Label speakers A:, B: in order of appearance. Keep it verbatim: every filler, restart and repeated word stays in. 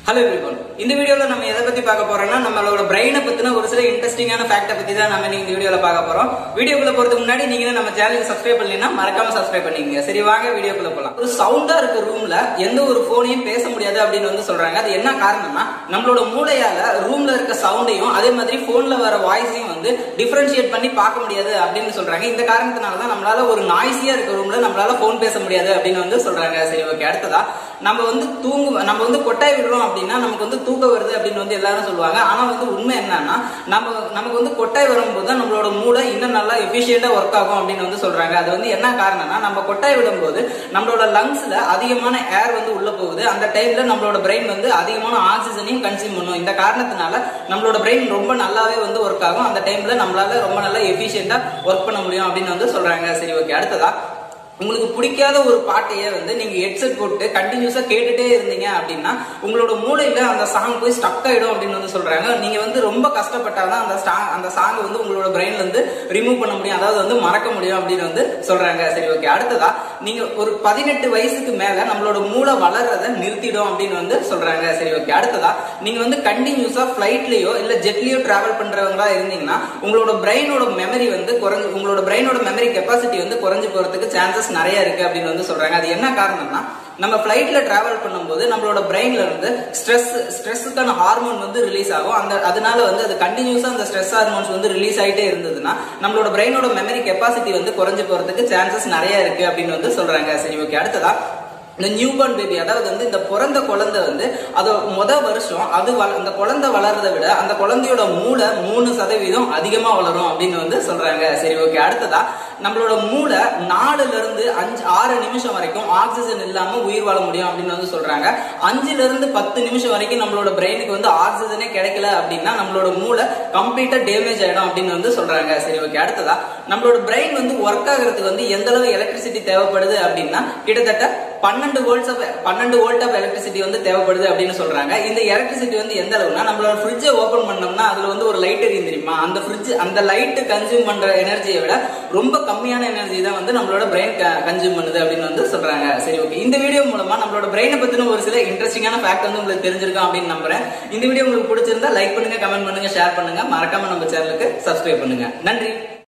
A: Hello everyone. In the video, we will see our brain and interesting fact about this video. Video ku porthu munadi neenga nama channel subscribe pannina marakama subscribe pannீங்க. சரி வாங்க வீடியோக்குள்ள போலாம். ஒரு சவுண்டா இருக்க ரூம்ல எந்த ஒரு போனையும் பேச முடியாது அப்படினு வந்து சொல்றாங்க. அது என்ன காரணம்னா நம்மளோட மூளையால ரூம்ல இருக்க சவுண்டையும் அதே மாதிரி போன்ல வர வாய்ஸையும் வந்து டிஃபரன்ஷியேட் பண்ணி பார்க்க முடியாது அப்படினு சொல்றாங்க. இந்த காரணத்தினால தான் நம்மளால ஒரு நாய்ஸியா இருக்க ரூம்ல நம்மளால போன் பேச முடியாது அப்படினு வந்து சொல்றாங்க. சரி ஓகே அடுத்ததா நம்ம வந்து தூங்கு நம்ம வந்து கொட்டாய் விடுறோம் அப்படின்னா நமக்கு வந்து தூக்கம் வருது அப்படின்னு வந்து எல்லாரும் சொல்லுவாங்க. ஆனா வந்து உண்மை என்னன்னா நம்ம நமக்கு வந்து கொட்டாய் வரும்போது தான் நம்மளோட மூளை இன்னும் நல்லா எஃபிஷியண்டா ஒர்க் ஆகும் அப்படின்னு வந்து சொல்றாங்க. அது வந்து என்ன காரணம்னா நம்ம கொட்டாய் விடும்போது நம்மளோட லங்ஸ்ல அதிகமான ஏர் வந்து உள்ள போகுது. அந்த டைம்ல நம்மளோட பிரெயின் வந்து அதிகமான ஆக்சிஜனையும் கன்சியூம் பண்ணும். இந்த காரணத்தினால நம்மளோட பிரெயின் ரொம்ப நல்லாவே வந்து ஒர்க் ஆகும். அந்த டைம்ல நம்மளால ரொம்ப நல்லா எஃபிஷியண்டா ஒர்க் பண்ண முடியும் அப்படின்னு வந்து சொல்றாங்க. சரி ஓகே அடுத்ததா உங்களுக்கு பிடிக்காத ஒரு பாட்டையே வந்து நீங்க ஹெட்செட் போட்டு கண்டினியூஸா கேட்டுட்டே இருந்தீங்க அப்படின்னா உங்களோட மூளையில அந்த சாங் போய் ஸ்டக் ஆயிடும் அப்படின்னு வந்து சொல்றாங்க. நீங்க வந்து ரொம்ப கஷ்டப்பட்டாதான் அந்த அந்த சாங் வந்து உங்களோட பிரெயின்ல இருந்து ரிமூவ் பண்ண முடியும், அதாவது வந்து மறக்க முடியும் அப்படின்னு வந்து சொல்றாங்க. சரி ஓகே அடுத்ததா நீங்க ஒரு பதினெட்டு வயசுக்கு மேல நம்மளோட மூளை வளர்றதை நிறுத்திடும் அப்படின்னு வந்து சொல்றாங்க. சரி ஓகே அடுத்ததா நீங்க வந்து கண்டினியூஸா பிளைட்லயோ இல்ல ஜெட்லயோ டிராவல் பண்றவங்களா இருந்தீங்கன்னா உங்களோட பிரெயினோட மெமரி வந்து குறைஞ்சு உங்களோட பிரெயினோட மெமரி கெப்பாசிட்டி வந்து குறைஞ்சு போறதுக்கு சான்சஸ் நிறைய இருக்கு அப்படின்னு வந்து சொல்றாங்க. அது என்ன காரணம்னா நம்ம பிளைட்ல டிராவல் பண்ணும்போது நம்மளோட பிரெயின்ல இருந்து ஸ்ட்ரெஸ் ஸ்ட்ரெஸ்ஸுக்கான ஹார்மோன் வந்து ரிலீஸ் ஆகும். அந்த அதனால வந்து அது கண்டினியூஸா அந்த ஸ்ட்ரெஸ் ஹார்மோன்ஸ் வந்து ரிலீஸ் ஆயிட்டே இருந்ததுன்னா நம்மளோட பிரெயினோட மெமரி கெப்பாசிட்டி வந்து குறைஞ்சு போறதுக்கு சான்சஸ் நிறைய இருக்கு அப்படின்னு வந்து சொல்றாங்க. சரி ஓகே அடுத்ததா இந்த நியூ பார்ன் பேபி அதாவது வந்து இந்த பிறந்த குழந்தை வந்து அது முத வருஷம் அது அந்த குழந்தை வளர்றதை விட அந்த குழந்தையோட மூளை மூணு சதவீதம் அதிகமா வளரும் அப்படின்னு வந்து சொல்றாங்க. சரி ஓகே அடுத்ததா நம்மளோட மூளை நாலுல இருந்து அஞ்சு ஆறு நிமிஷம் வரைக்கும் ஆக்சிஜன் இல்லாம உயிர் வாழ முடியும் அப்படின்னு வந்து சொல்றாங்க. அஞ்சுல இருந்து பத்து நிமிஷம் வரைக்கும் நம்மளோட பிரெயினுக்கு வந்து ஆக்சிஜனே கிடைக்கல அப்படின்னா நம்மளோட மூளை கம்ப்ளீட்டா டேமேஜ் ஆயிடும் அப்படின்னு வந்து சொல்றாங்க. சரி ஓகே அடுத்ததா நம்மளோட பிரெயின் வந்து ஒர்க் ஆகிறதுக்கு வந்து எந்த அளவு எலக்ட்ரிசிட்டி தேவைப்படுது அப்படின்னா கிட்டத்தட்ட பன்னெண்டு வோல்ட்ஸ் ஆஃப் பன்னெண்டு வோல்ட் ஆஃப் எலக்ட்ரிசிட்டி வந்து தேவைப்படுது அப்படின்னு சொல்றாங்க. இந்த எலக்ட்ரிசிட்டி வந்து எந்த அளவுனா நம்மளோட ஃப்ரிட்ஜை ஓபன் பண்ணோம்னா அதுல வந்து ஒரு லைட் எரியும் தெரியுமா, அந்த ஃப்ரிட்ஜ் அந்த லைட் கன்சியூம் பண்ற எனர்ஜியை விட ரொம்ப கம்மியான எனர்ஜி தான் வந்து நம்மளோட பிரெயின் கன்சியூம் பண்ணுது அப்படின்னு வந்து சொல்றாங்க. சரி ஓகே இந்த வீடியோ மூலமா நம்மளோட பிரெயினை பத்தின ஒரு சில இன்ட்ரெஸ்டிங்கான ஃபேக்ட் வந்து உங்களுக்கு தெரிஞ்சிருக்கும் அப்படின்னு நம்புறேன். இந்த வீடியோ உங்களுக்கு பிடிச்சிருந்தா லைக் பண்ணுங்க, கமெண்ட் பண்ணுங்க, ஷேர் பண்ணுங்க, மறக்காம நம்ம சேனலுக்கு சப்ஸ்கிரைப் பண்ணுங்க. நன்றி.